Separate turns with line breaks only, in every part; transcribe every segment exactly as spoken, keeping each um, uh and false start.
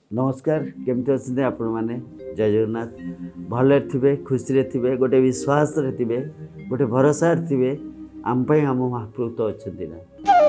नमस्कार केमती अच्छे आपण मैंने जय जगन्नाथ भले थे खुशी थे गोटे विश्वास थे गोटे भरोसा थे आम आम महाप्रभु तो अच्छा ना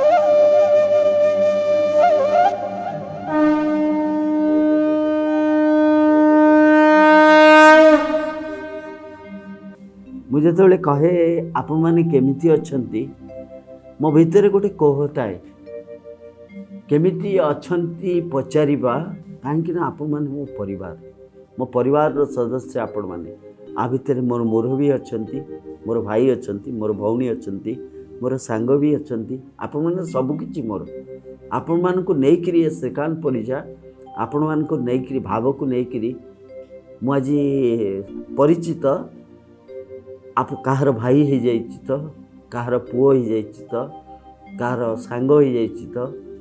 मुझे जो कहे आपण मैंने केमिति अच्छंती मो भीतर गोटे कोहताए केमिति अच्छंती पचारिबा कहीं आपण मैंने मो परिवार मो परिवार सदस्य आपण मैंने आ भितर मोर मुरबी अच्छा मोर भाई अच्छा मोर भौणी अच्छा मोर सांग भी अच्छा आपण मैंने सबकि मोर आपण मान को नहीं सेकांड परिजा आपण मान को नहीं भाव को नहीं मुझ परिचित आप कहार भाई हो जाइए तो कहार पुओ हो जाइए तो कहार सांग हो जाइए तो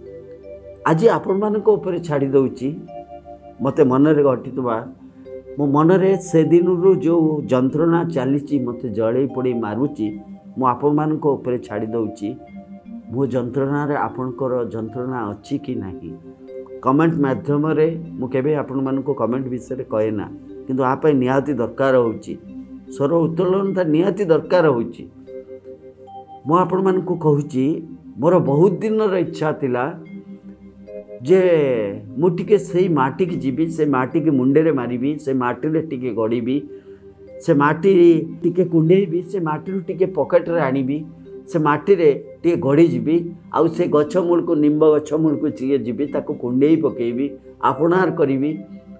आज आपण मान को ऊपर छाड़ी दउची मते मनरे घटितबा मो मनरे से दिन रु जो जंत्रणा चली मते जड़े पड़ी मारुची मो आपण मान को ऊपर छाड़ी दउची मो जंत्रणा रे आपणकर जंत्रणा अच्छी कि नाही कमेंट माध्यम रे मु केबे आपण मान को कमेंट विषय कहे ना किंतु आ पय निहाती दरकार होची स्वर उत्तोलनता निहाती दरकार होची मु आपण मान को कहूची मोर बहुत दिन र इच्छा थिला जे मु टिके से माटी की जीवी से माटी के मुंडे रे मारिबी से माटी रे टिके गड़ीबी से माटी टिके कुंडेबी से माटी रू टिके पॉकेट रे आनिबी से माटी रे टिके गड़ी जीवी आउ से गछ मूल को निम्ब गछ मूल को चिए जीवी ताको कुंडेई पकेबी आपणार करिबी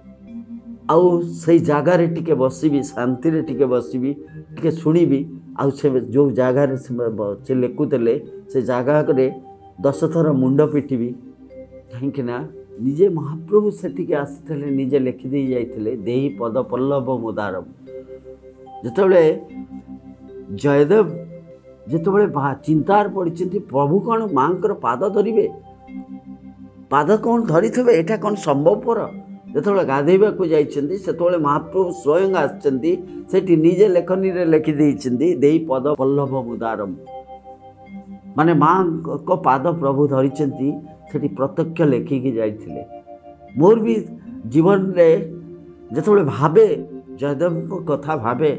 आउ से जगह रे टिके बसीबी शांति रे टिके बसीबी टिके सुनिबी आउ से जो जगह रे से लेकुतले से जगह रे दस थर मुंड पिटिबी कहीं निजे महाप्रभु से आसी निजे लिखिदे जाते देही पद पल्लव मुदारम जिते जयदेव जिते चिंतार पड़ी प्रभु कौन माँ पाद धरवे पाद कौन धरी थे यहाँ कौन संभवपर जो गाधेवा को जाते से महाप्रभु स्वयं आसि निजे लेखनी लिखिदे देही पद पल्लव मुदारम माने माँ को पाद प्रभु धरी सेठी प्रत्यक्ष लेखिकी जाइथिले मोर भी जीवन रे जतबे भावे जयदेव को कथा भावे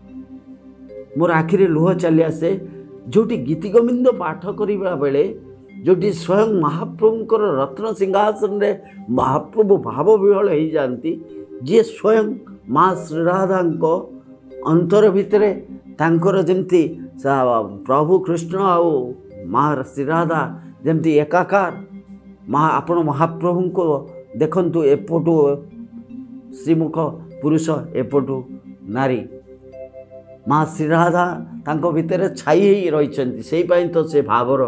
मोर आखिरे लुह चली आसे जोटी गीति गोविंद पाठ करिबा बेले जोटी स्वयं महाप्रभुंकर रत्न सिंहासन रे महाप्रभु भाव विहल हो जाती जी स्वयं माँ श्रीराधा को अंतर भितरे तांकर जमती प्रभु कृष्ण आउ माँ श्रीराधा जमती एकाकार महा आपण महाप्रभु को देखंतु एपटू श्रीमुख पुरुष एपटू नारी माँ श्रीराधा तांको भितर छाई रही से तो से भावर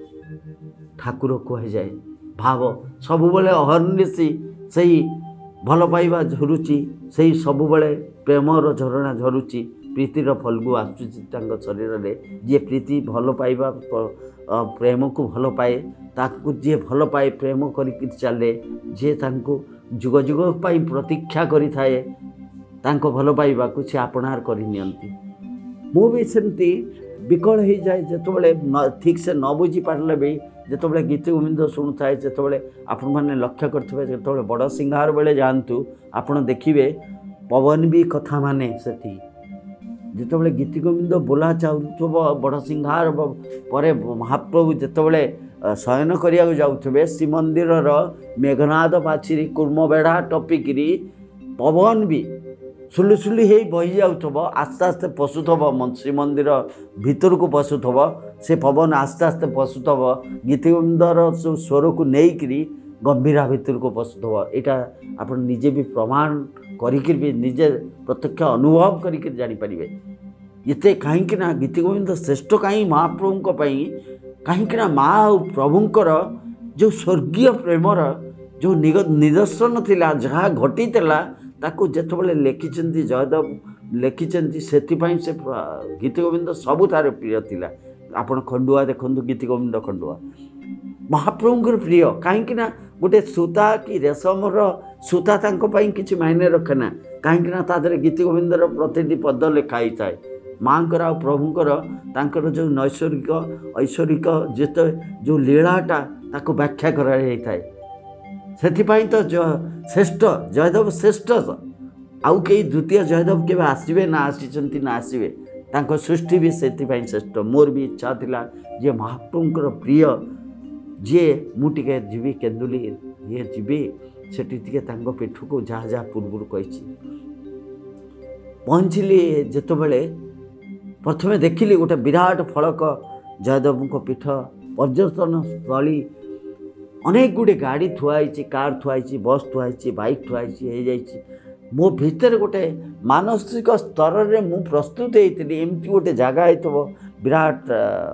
ठाकुर कह जाए भाव सब बेले अहर्निशी से भल पाइबा झरुची से सब बेले प्रेमर झरणा झरुची प्रीतिर फल्गु आसुची शरीर में जी प्रीति भल पाइबा प्रेम को भल पाए ताकू जी भल पाए प्रेम करके चले जी जुग जुग पाई प्रतीक्षा करि थाए तांको भल पाइबा को से आपणार करि नियंती मु भी सेमती विकल हो जाए जितेबाला ठीक से न बुझी पारे भी जितेबाला गीत गोविंद शुणु थाए जितेबाला आपण मैंने लक्ष्य करेंगे जितेबाला बड़ सिंगार बेले जातु आपड़ देखिए पवन भी कथा माने सेठी जितेबाला गीति गोविंद बोला चाहूब बड़ सिंहार पर महाप्रभु जितेबाला शयन करिया जाऊे श्रीमंदिर मेघनाद पाछिरी कूर्म बेढ़ा टपिकी पवन भी सुलु सुलु हो बही जाऊब आस्ते आस्ते पशुथब श्रीमंदिर भितर को पशुथब से पवन आस्ते आस्ते पशुथब गीति गोविंदर स्वर को लेकिन गंभीरा भितर को पशुथब यहाँ आप निजे भी प्रमाण करिकिर भी निजे प्रत्यक्ष अनुभव करिकिर जानी पारिबे ये कहीं गीति गोविंद श्रेष्ठ कहीं महाप्रभु कहीं माँ और प्रभुंकर जो स्वर्गीय प्रेमर जो निदर्शन थिला जहाँ घटी ताकू जितेबाला लिखिं जयदेव लिखिं से गीति गोविंद सबुठार प्रिय थिला आपण खंडुआ देखु गीति गोविंद खंडुआ महाप्रभुंकर प्रिय कहीं गोटे सूता कि रेशमर सूता कि मायने रखेना कहीं तादर गीति गोविंदर प्रति पद लिखाई थाए माँ आ प्रभुंकर जो नैसर्गिक ऐश्वरिक जिते जो लीलाटा ताको व्याख्या कराई थाए से तो श्रेष्ठ जयदेव श्रेष्ठ आउ कई द्वितीय जयदेव के आसवे ना आसी ना आसवे तांको सृष्टि भी से श्रेष्ठ। मोर भी इच्छा थिला जे महाप्रभुंकर प्रिय जे मुझे जीवी केन्दुली ये जीवी सेठी टिके तांको पीठ को जहाँ जहाँ पूर्व कही पहुँचली जिते बड़े प्रथमे देखिली गोटे विराट फलक जयदेव को पीठ पर्यटन स्थली अनेक गुड़े गाड़ी थुआई कार थुआई बस थुआई बाइक थुआई मो भितर गोटे मानसिक स्तर में मु प्रस्तुत होती एमती गोटे जगह हो विराट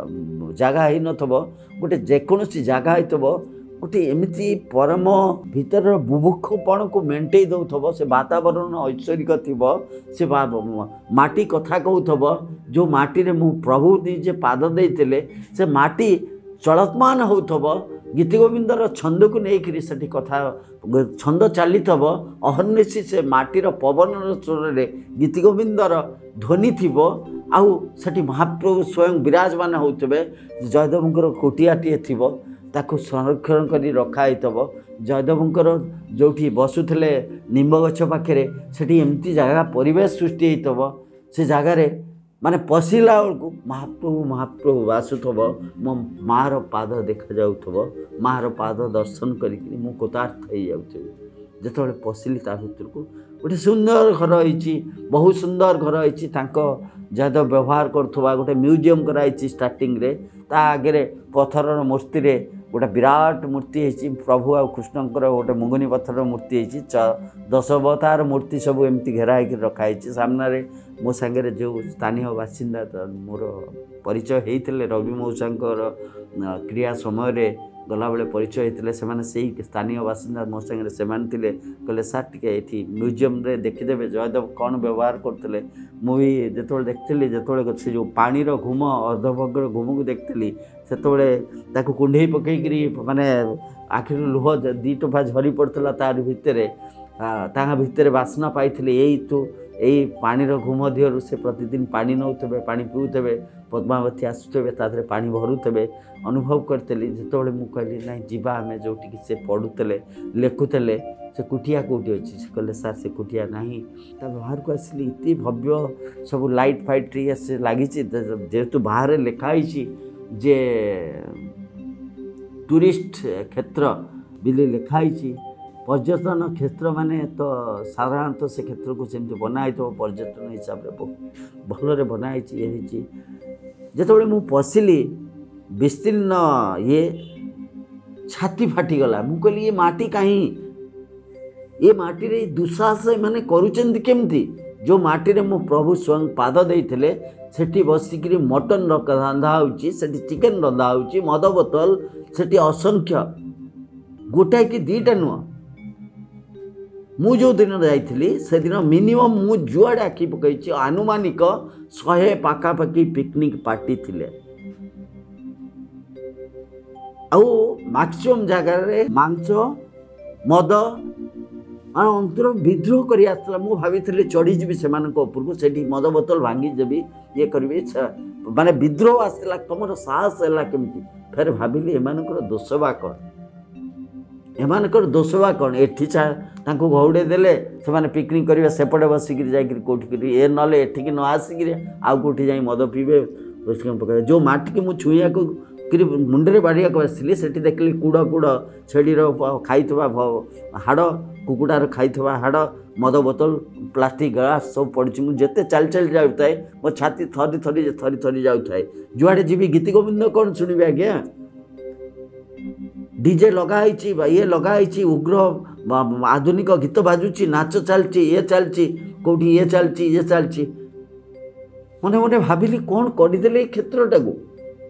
जगह ही नथब गोटे जेकोसी जगह हो गोटे एमती परम भीतर बुभुक्षपण को मेन्टे दौथब से वातावरण ऐश्वर्यिक थी से माटी कथा कहूथब जो माटी रे मु प्रभु निजे पाद देते से माटी चलतमान होथब गीत गोविंदर छंद को लेकर से कथा छंद चली अहर्निशी से माटीर पवन स्वर गीत गोविंदर ध्वनि थी आउ से महाप्रभु स्वयं विराजमान होते जयदेवंकर कोटियाटे थी ताकू संरक्षण कर रखाई जयदेवंकर जो बसुले निम्ब गछ पाखे से एमती जगह परिवेश सृष्टि होता से जगार माने पशिला बेलू महाप्रभु महाप्रभु बासुथब मो मार पाद देखा जाऊथब मार पाद दर्शन करी मु कृतार्थ हो जाऊथि जिते पशिली ता भर को गोटे सुंदर घर होती बहुत सुंदर घर होती जयदेव व्यवहार करुवा गोटे म्यूजियम कराई स्टार्टिंग रे ता आगे पथर मूर्ति रे गोटे विराट मूर्ति है प्रभु आ कृष्णकर गोटे मुगुनी पथर मूर्ति है दश अवतार मूर्ति सब एमती घेराई रखाई सामने मो सांगे जो स्थानीय बासिंदा मोर परिचय होते रवि मौसांकर क्रिया समय गला बेले परिचय होते से स्थानीय बासिंदा मो सांगे से कहले सार टी म्यूजियम रे देखीदे जयदेव कौन व्यवहार करते मुझे जो देखी जो से जो पानीर घुम अर्धभगर घुम को देखी से कुंडे पकईकरी माने आखिर लुह दी टोफा झरी पड़ता तार भितर भितर बासना पाई यही तो यही पानीर घुम दिहर से प्रतिदिन पानी नौथे पानी पीऊे पद्मावती आसुवे तादे पानी भरुवे अनुभव करते जो मुझे ना जीवा आम जो से पढ़ुले लिखुले से कुटिया कौटी अच्छी से कहले सार से कुटिया ना बाहर को आसिली इतनी भव्य सब लाइट फाइट से लगी जेहेतु बाहर लिखाई जे टूरिस्ट क्षेत्र बिले लिखाई पर्यटन क्षेत्र माने तो साधारणतः से क्षेत्र को सेमती बनाई तो पर्यटन हिसाब से बहुत भलरे बनाई ये जो मु पशिली विस्तीर्ण ये छाती फाटीगला मु कहली ये माटी कहीं ये माटी रे दुस्साहस माने करुचंती केमती जो माटी रे मो प्रभु स्वयं पाद देइथिले सेठी बसिक मटन रंधा होची सेठी चिकेन रंधा होची मद बोतल सेठी असंख्य गोटाए कि दीटा नुह मु जो दिन जाइली से दिन मिनिमम मु जुआड़े आखि पकई आनुमानिक शहे पाखापाखि पिकनिक पार्टी थिले आउ मैक्सिमम जगार मांस मद अंतर विद्रोह कर आसला मु भावी चढ़ीजी से उपरको से मद बोतल भांगी देवी ये करी माने विद्रोह आसला तुम साहस है केमती फेर भाविली एमानकर दोष बा कौन एमानकर दोष बा कौन एठी तांको घौड़े देले से माने पिकनिक करिवे सेपटे बसिक जाइकरी कोठी ए नले एठिकी न आसिक आउ कोठी जाई मद पीबे पकाए जो माटी की मु छुईया को मुंडे बाड़िया को आसली से देखली कूड़ कूड़ छेड़ीर खाई हाड़ कुकुड़ार खाई हाड़ मद बोतल प्लास्टिक ग्लास सब पड़ी मुझे चल चल जाए मो छाती थरी थरी थरी थरी जाए जुआड़े जी गीत गोविंद कौन शुणे आज्ञा डीजे लगाई ये लगाई उग्र आधुनिक गीत बाजुची नाच चलती ये चलती कौटी ये चलती ये चलती मने मने भाविली कौन करदे क्षेत्रटा को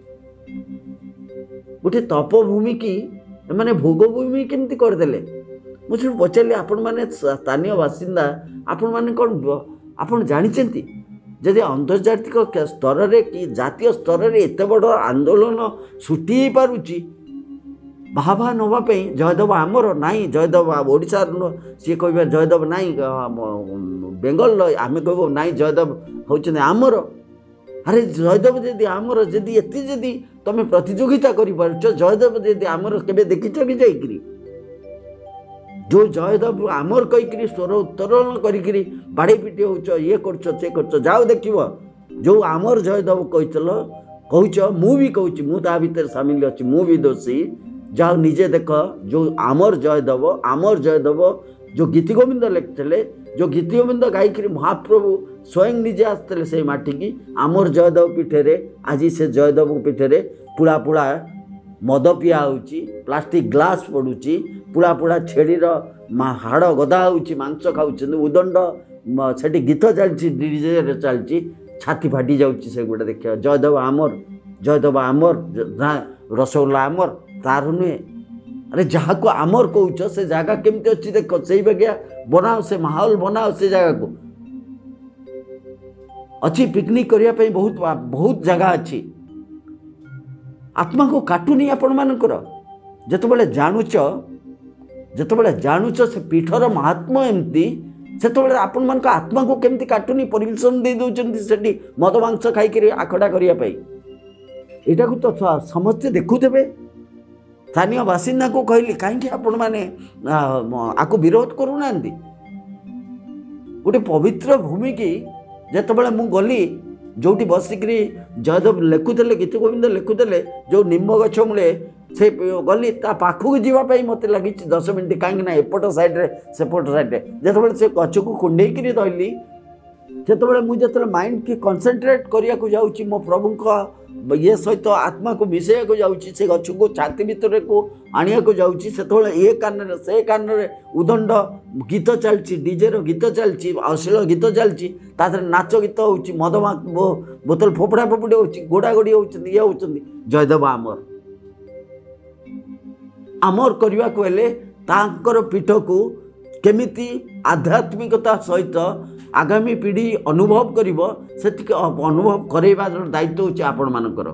गोटे तपभूमि की मैंने भोगभूमि केमती करदे मुझे पचारि आपण मैंने स्थानीय बासिंदा आपण मैंने कौन आपण जानते जदि अंतर्जातिक स्तर में कि जातीय स्तर में एत बड़ आंदोलन सृष्टि पारुची बाहा नापी जयदेव आमर नाई जयदेव ओडिशा सी कह जयदेव नाई बेंगल आम कह नाई जयदेव होचंदी आमर अरे जयदेव जदि आमर जदि एति जदि तुम प्रतियोगिता कर जयदेव जदि आमर केबे देखिछ कि जाइकरी जो जयदेव आमर कहीकि स्वर उत्तोलन करी बाड़ी पिटी हो ये कर जाओ देख जो आमर जयदेव कहल कह मु भी कहूँ मु ता भीतर सामिल अच्छी मु भी दोषी जाओ निजे देख जो आमर जयदेव आमर जयदेव जो गीति गोविंद लिखते जो गीति गोविंद गायिकी महाप्रभु स्वयं निजे आसते से माटी की आमर जयदेव पीठे आज से जयदेव पीठे पुड़ा पुड़ा मद पिया होची प्लास्टिक ग्लास पड़ुची पुड़ा पुड़ा छेड़ीर हाड़ गदा होची मांस खाऊँ उदंड से गीत चलती डीजे चलती छाती फाटी जाऊँगी से गोटे देखिए जयदेव आमर जयदेव आमर रसगोल्ला आमर तार नुहे अरे जहाँ को आमर कौच से जगह केमती अच्छी देख से बगिया बनाओ से माहौल बनाओ से जगह को अच्छी पिकनिक करने बहुत बहुत जगह अच्छी आत्मा को काटुनी आपण मानकर जिते जानूच जिते जानूच से पीठर महात्मा एमती से आपण मान आत्मा को केमती काटुनी परमिशन दे दौरान से मद मांस खाई आखड़ा करने यहाँ को तो समस्ते देखुथे स्थानीय बासिंदा को कहली कहीं आपण मैंने आपको विरोध करूना गोटे पवित्र भूमि की जिते मु गली जो बसिक जयदेव लिखुले गीत गोविंद लिखुले जो निम्ब गछ मूले से गली पाखक जावाई मत लगी दस मिनट कहीं एपट साइड्रे सेपट साइड्रे जिते से गच को कुंडेक धरली से मुझे माइंड की कनसेंट्रेट करने जाऊँगी मो प्रभु ये सहित आत्मा को मिसैया को जाऊँगी से गच को छाती भितर को आनिया को जाऊँगी से ये कान से कान उदंड गीत चलती डीजे रो गीत चलती अश्लील गीत चलती नाच गीत हो मद बोतल फोपड़ा फोपड़ी हो गोड़ा गोड़ी होती ये होती जयदेव आमर आमर करने को हेले तांकर पीठ को केमिति आध्यात्मिकता सहित आगामी पीढ़ी अनुभव करिवो सेतिक अनुभव करैबार दायित्व होछि आपण मानकर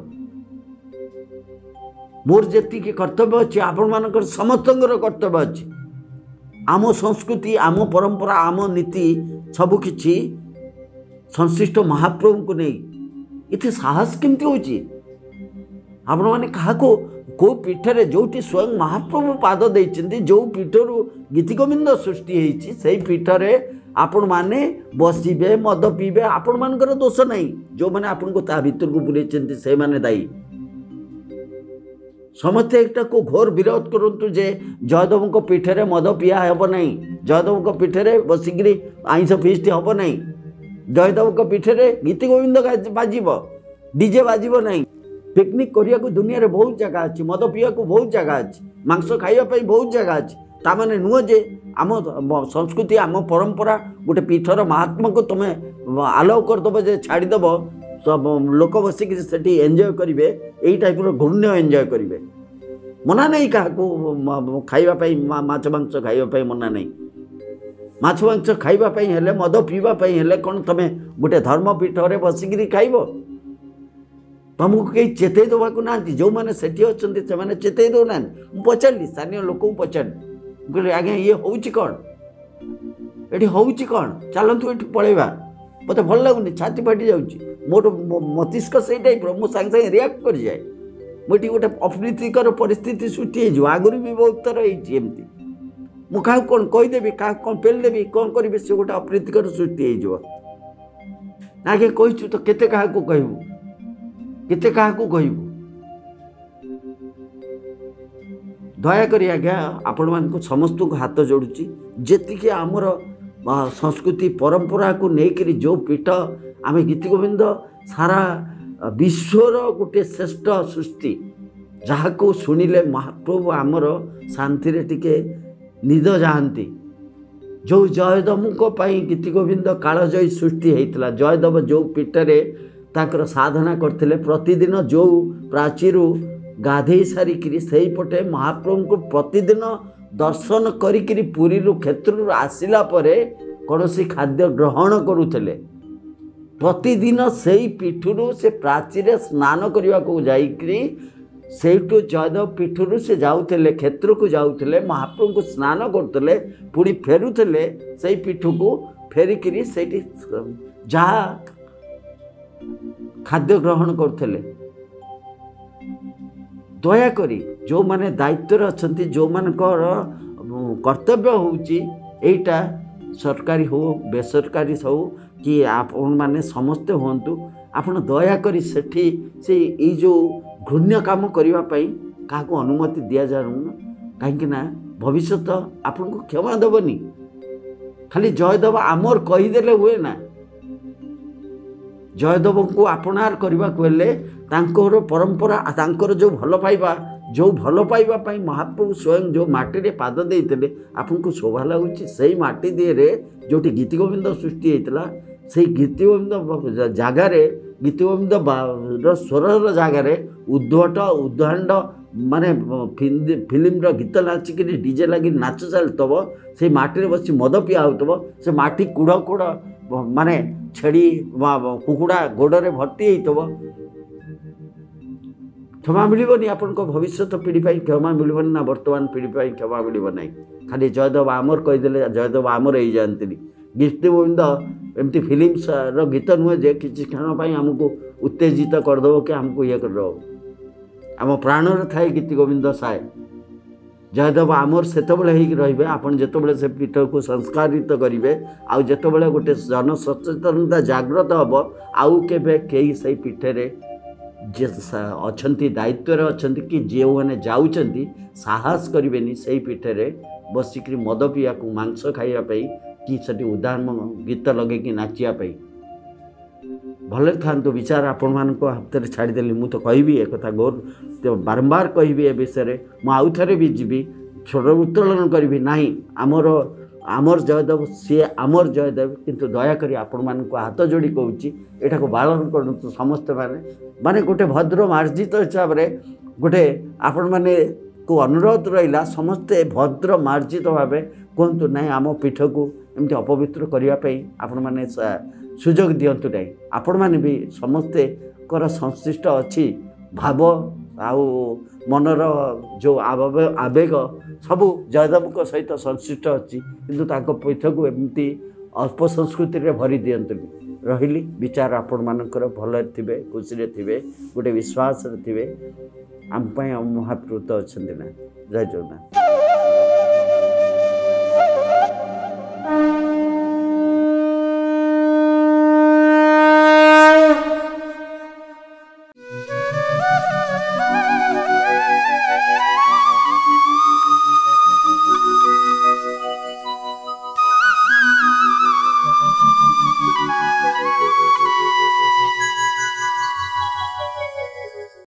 मोर जेतिक कर्तव्य अछि आपण मानकर समस्तंकर कर्तव्य अछि आम संस्कृति आम परंपरा आम नीति सब किछि संश्लिष्ट महाप्रभु को नहीं इथे साहस केमती होछि आपण माने काहा को को पीठरे जोटी स्वयं महाप्रभु पाद देइछन्ति जो पीठरु गीति गोविंद सृष्टि होइछि सेही पीठरे आपण माने बसिबे मद पीबे आपण मानकर दोष नहीं जो माने आपण को ता भीतर को बुलेछन्ति से माने दायी समस्ते एक को घोर विरोध करंतु जे जयदेव को पीठरे मद पिया हेब नहीं जयदेव को पीठरे बसिकरी आइंस फीस्ट हेब नहीं जयदेव को पीठरे गीति गोविंद बाजिबो डीजे बाजिबो नहीं पिकनिक करिया को दुनिया रे बहुत जगह अच्छी मद पिया को बहुत जगह अच्छी मांस खाइबा पई बहुत जगह अच्छी ता माने नुह जे आम संस्कृति आम परंपरा गोटे पीठर महात्मा को तुम आलाउ करदेव जे छाड़ीदेव सब लोक बसिक से एंजॉय करेंगे यही टाइप घूर्ण्य एंजॉय करेंगे मना नहीं क्या खाइबापी माछ मांस खाइबापी मना नहीं माछ मांस खाइबापी हेले मद पीवाई हेले कौन तुम गोटे धर्मपीठरे बसिक खाइब तुमको कहीं चेतई देवाक ना जो मैंने सेठी अच्छा से चेतई दौना पचारि स्थानीय लोक पचारि कहले आज्ञा ये हूँ कौन ये हूँ कौन चलतु ये पलैबा मत भल लगुनि छाती फाटी जाऊँगी मोर मस्तिष्क से टाइप मो सांगे सांगे रियाक्ट कर जाए मुझे गोटे अप्रीतिकर परिस्थिति सृष्टि हो आगुरी भी बहुत थर होमती मुझे कौन कहीदेवी क्या कौन पेलदेवी कौन करी से गोटे अप्रीतिकर सृष्टि हो आगे कही तो केते क्या कहबू केते क्या कहबू दयाक आज्ञा आपण मान समस्त को हाथ जोड़ुची जी आमर संस्कृति परंपरा को लेकर जो पीठ आम गीति गोविंद सारा विश्वर गोटे श्रेष्ठ सृष्टि जहाँ को शुणिले महाप्रभु आमर शांति रे टिके निद जाती जो जयदेव गीति गोविंद कालजयी सृष्टि होता जयदेव जो पीठरे ताकर साधना करते प्रतिदिन जो प्राचीर गाधे सारिकी से पटे महाप्रभु को प्रतिदिन दर्शन करी पुरी क्षेत्र आसला कौन सी खाद्य ग्रहण करुले प्रतिदिन से पीठरू से प्राचीर स्नान करने को जाइकरी सेठू जयदेव पीठरू से जाऊले क्षेत्र को जाऊले महाप्रभु को स्नान करते पुणी फेरुले से पीठ को फेरिकी से जहाँ खाद्य ग्रहण करते दयाकोरी जो माने दायित्व अच्छा जो मानकर कर्तव्य होउची एटा सरकारी हो बेसरकारी हो कि आपण माने समस्त होंतु आपण दया करी सेठी से ई जो घृण्य काम करिवा पई काको अनुमति दिया जानु कहीं ना भविष्य आपन को क्षमा दबनी खाली जयदेव आमर कहीदेले हुए ना जयदेव को आपणार करने को परंपरा तांकर जो भल पाइबा जो भल पाइबा पाई महाप्रभु स्वयं जो माटी पाद देते आपन को शोभा लगुच से माटी दिए जो गीति गोविंद सृष्टि होता से गीति गोविंद जगार गीति गोविंद स्वर जगार उद्भट उद्धांड माने फिल्म गीत नाचिक डीजे लगी नाच चलतब से माटी बस मद पिया होतब से माटी कुड़ कुड़ माने छेड़ी कुकुड़ा गोड़े भर्ती होतब क्षमा मिलबनी आपन को भविष्य पीढ़ी क्षमा मिलबनी ना वर्तमान पीढ़ी क्षमा मिलब ना खाली जयदेव आमर कहीदेले जयदेव आमर हो जाती गीति गोविंद एमती फिल्म गीत नुहे जे किसी क्षण आमको उत्तेजित करदेव कि आमको ये करदेव आम प्राण थाए गीति गोविंद साए जयदेव आमर से रे आपन जिते से पीठ को संस्कारित करेंगे आउ जिते गोटे जन सचेतनता जागृत हम आउ के कई से पीठे जे अच्छी दायित्व अच्छा कि जे मैंने जाऊँच साहस करें से पीठे बसिक मद पीया को मांस खावाई कि से उदाहरण गीत लगे नाचियापाई भले था विचार आपण मान हाथ में छाड़देली मु तो कहि एक गौर तो बारंबार कहि ए विषय मुझे थे भी जी छोड़ उत्तोलन करी ना आमर आमर जयदेव सी आमर जयदेव किंतु दयाकोरी आपण मान हाथ जोड़ी कहूँ यहाँ को पालन करूँ समस्ते माने माने गोटे भद्र मार्जित हिसाब से गोटे आपण मैंने को अनुरोध रहा समस्ते भद्र मार्जित भाव कहतु ना आम पीठ को एमती अपवित्र करने आपण मैंने सुजोग दिंतु ना आपण मैंने भी समस्ते कर संश्लिष्ट अच्छी भाव आउ मनर जो आवेग सबू जयदेव सहित संश्लिष्ट अच्छी किंतु ताको पीठ को एमती अल्प संस्कृति रे भरी दिंतु रही विचार आपण मानकर भल थे खुशी थे गोटे विश्वास थे आम महाप्रभु अच्छा ना जय जगन्नाथ।